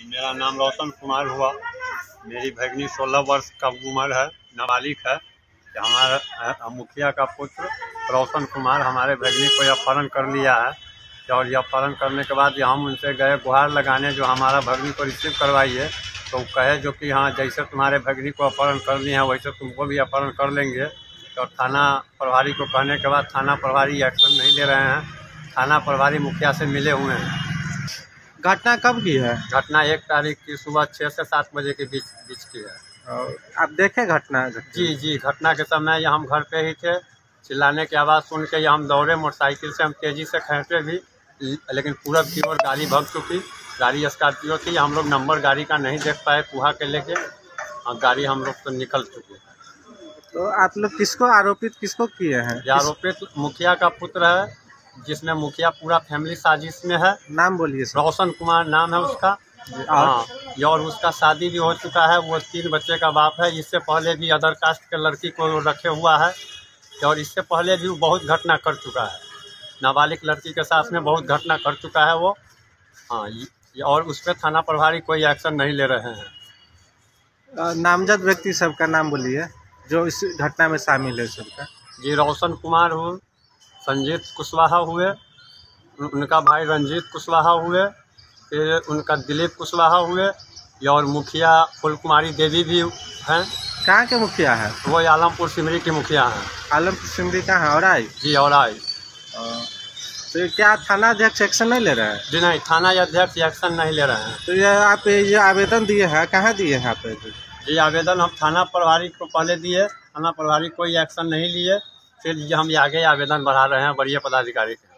जी, मेरा नाम रोशन कुमार हुआ। मेरी भगिनी 16 वर्ष का उम्र है, नाबालिग है। हमारा मुखिया का पुत्र रोशन कुमार हमारे भगिनी को अपहरण कर लिया है। और यह अपहरण करने के बाद हम उनसे गए गुहार लगाने, जो हमारा भगिनी को रिसीव करवाइए। तो कहे जो कि हाँ, जैसे तुम्हारे भगिनी को अपहरण कर लिया है वैसे तुमको भी अपहरण कर लेंगे। तो थाना प्रभारी को कहने के बाद थाना प्रभारी एक्शन नहीं ले रहे हैं। थाना प्रभारी मुखिया से मिले हुए हैं। घटना कब की है? घटना 1 तारीख की सुबह 6 से 7 बजे के बीच की है। और आप देखे घटना? जी, घटना के समय हम घर पे ही थे। चिल्लाने की आवाज़ सुन के हम दौड़े, मोटरसाइकिल से हम तेज़ी से खींचे भी, लेकिन पूरब की ओर गाड़ी भग चुकी। गाड़ी स्कॉर्पियो थी, हम लोग नंबर गाड़ी का नहीं देख पाए कुहा के लेके, और गाड़ी हम लोग तो निकल चुकी। तो आप लोग किसको आरोपित किसको किए हैं? आरोपित मुखिया का पुत्र है, जिसमें मुखिया पूरा फैमिली साजिश में है। नाम बोलिए सर। रोशन कुमार नाम है उसका। हाँ, और उसका शादी भी हो चुका है। वो 3 बच्चे का बाप है। इससे पहले भी अदर कास्ट के लड़की को रखे हुआ है, और इससे पहले भी वो बहुत घटना कर चुका है। नाबालिग लड़की के साथ में बहुत घटना कर चुका है वो। हाँ, और उस पर थाना प्रभारी कोई एक्शन नहीं ले रहे हैं। नामजद व्यक्ति सबका नाम बोलिए जो इस घटना में शामिल है सबका। जी, रोशन कुमार हुए, संजीत कुशवाहा हुए, उनका भाई रंजीत कुशवाहा हुए, फिर उनका दिलीप कुशवाहा हुए, और मुखिया फूल कुमारी देवी भी हैं। कहाँ के मुखिया है? वो आलमपुर सिमरी के मुखिया हैं। आलमपुर सिमरी कहाँ है? और आई? जी, और आई। तो क्या थाना अध्यक्ष एक्शन नहीं ले रहा है? जी नहीं, थाना अध्यक्ष एक्शन नहीं ले रहे हैं। तो ये आप ये आवेदन दिए हैं, कहाँ दिए हैं आप? जी, आवेदन हम थाना प्रभारी को पहले दिए, थाना प्रभारी कोई एक्शन नहीं लिए। फिर हम आगे आवेदन बढ़ा रहे हैं वरीय पदाधिकारी के।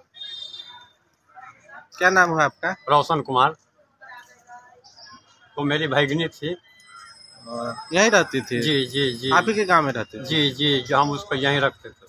क्या नाम है आपका? रोशन कुमार। वो मेरी भगिनी थी। यहीं रहती थी? जी, आप ही के गाँव में रहते थे? जी, जो हम उसको यहीं रखते थे।